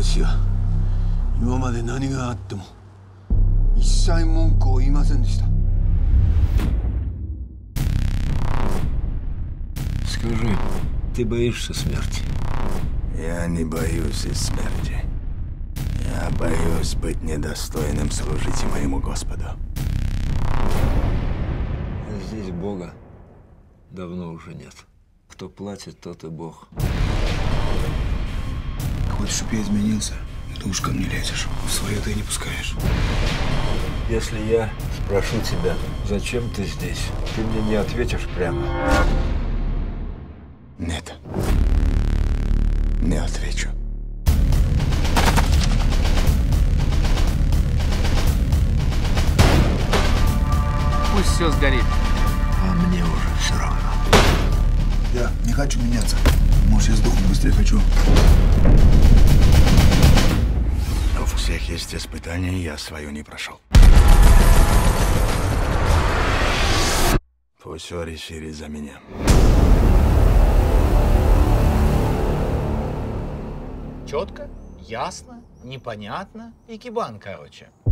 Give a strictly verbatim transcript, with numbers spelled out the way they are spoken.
私は今まで何があっても一切文句を言いませんでした。 Скажи, ты боишься смерти? Я не боюсь и смерти. Я боюсь быть недостойным служить моему Господу. Здесь Бога давно уже нет. Кто платит, тот и Бог. Хочешь, чтоб я изменился? Ты уж ко мне лезешь. В свое ты не пускаешь. Если я спрошу тебя, зачем ты здесь, ты мне не ответишь прямо. Нет. Не отвечу. Пусть все сгорит. А мне уже все равно. Я не хочу меняться. Может, я сдохну быстрее хочу. Но у всех есть испытания, я свою не прошел. Пусть все решили за меня. Четко, ясно, непонятно и кибан, короче.